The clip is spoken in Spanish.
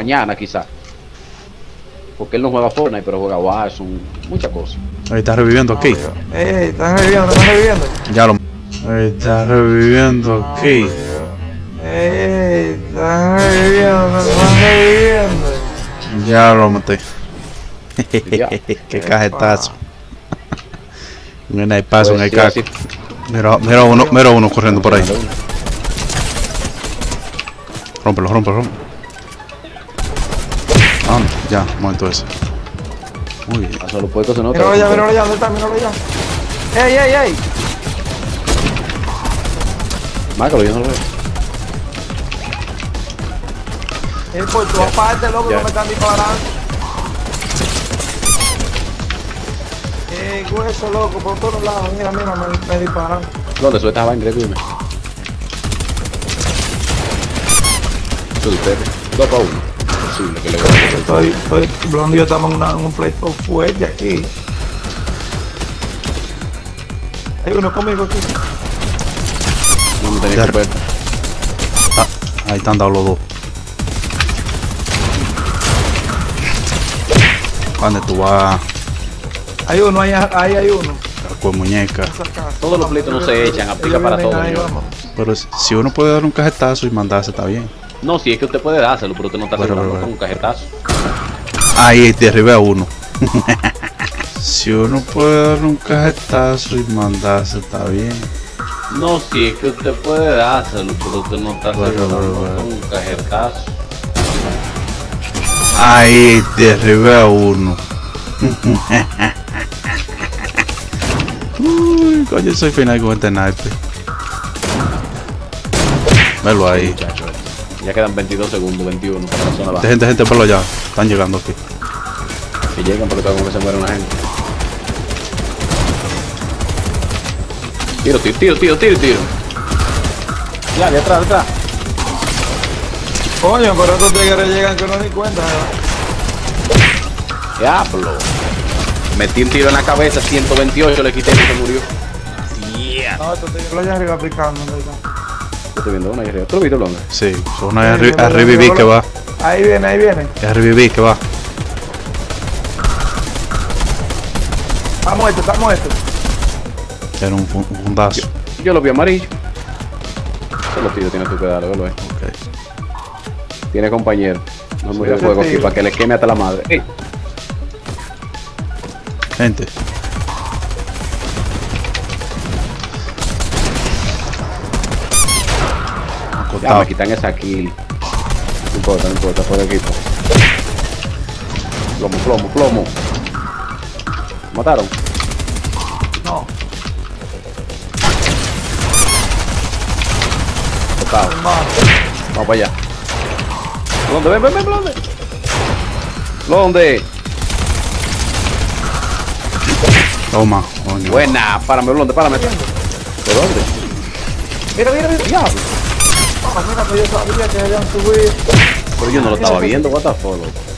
mañana quizás. Porque él no juega Fortnite, pero juega Warzone, muchas cosas. Ahí está reviviendo aquí. Están reviviendo, están reviviendo. Ya lo... Ahí está reviviendo aquí. Están reviviendo, están reviviendo. Ya lo maté. Ya. Qué cajetazo. Mira, hay paso en el sí, caco. así. Mira uno corriendo por ahí. Rómpelo. Ah, ya, momento ese. Muy bien. A solo puesto se nota. Míralo ya, ¿dónde está? Míralo ya. ¡Ey! Márcalo, yo no lo veo. Por tu parte, loco, Ya. no me están disparando. Hueso, loco, por todos lados. Mira, me disparan. ¿Dónde sueltas a Bangre? Dime. Eso de ustedes. 2 para 1. Imposible que le gane. Estoy Blondie y yo estamos en un pleito fuerte aquí. Hay uno conmigo aquí. No me tenía que ver. Ahí están dados los dos. ¿Dónde tú vas? Hay uno, ahí hay uno. Con muñeca. Todos los pleitos no se echan, aplica para todo. Pero si uno puede dar un cajetazo y mandarse, está bien. No, si es que usted puede dárselo, pero usted no está asegurando con un cajetazo. Ahí derribé a uno. Si uno puede dar un cajetazo y mandarse, está bien. No, si es que usted puede dárselo, pero usted no está asegurando con un cajetazo. Ahí derribé a uno. Uy, coño, soy final con este naipe. Velo ahí. Muchacho, ya quedan 22 segundos, 21 para la zona baja. Gente, velo allá. Están llegando aquí. Que llegan porque como que se muere una gente. Tiro. Ya, de atrás. Coño, pero estos tigres llegan que no ni cuenta. Diablo. Metí un tiro en la cabeza, 128 le quité y se murió. No, estos tigres allá arriba picando. Yo estoy viendo una ahí arriba. ¿Tú lo viste, Longa? Sí, son a revivir que va. Ahí viene. A revivir que va. Está muerto. Era un fundazo. Yo lo vi amarillo. Solo tiro tienes tú que darle, velo ahí. Ok. Tiene compañero. No me voy a ese fuego aquí tiro. para que le queme hasta la madre. ¡Ey! Gente. Ya me quitan esa kill. No importa, por el equipo. Plomo. ¿Mataron? No, Tocado. hermano. Vamos para allá. ¿Dónde? Ven, ¿dónde? ¿Dónde? Toma, coño. Buena, párame. ¿Por dónde? Mira, diablo. Mira, que yo sabía que habían subido. Pero yo no lo estaba viendo, what the fuck, loco.